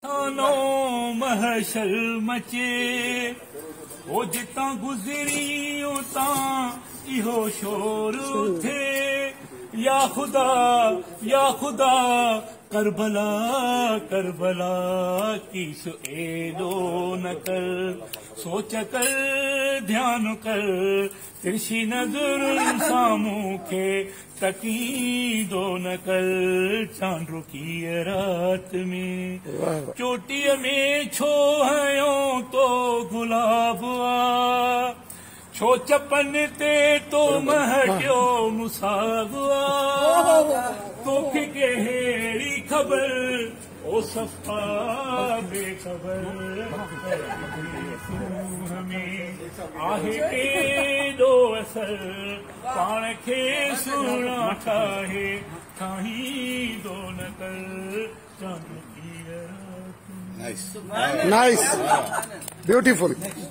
नो महशर मचे ओ जितां गुज़री उतां इहो शोर थे या खुदा करबला करबला किस एडो न कर सोच कर ध्यान कर तिरछी नजर सामूं खे तकीदो न कर चांद रुकी रात में चोटीअ में छो हयो तो गुलाब आ छो चपन ते तो महटियो मुसाब आ तोखे कहिड़ी ख़बर ओ सफ़ा बेख़बर में आहे केॾो असर पाण खे सुहिणा ठाहे ठाहींदो न कर चांद की रात। Nice. Beautiful.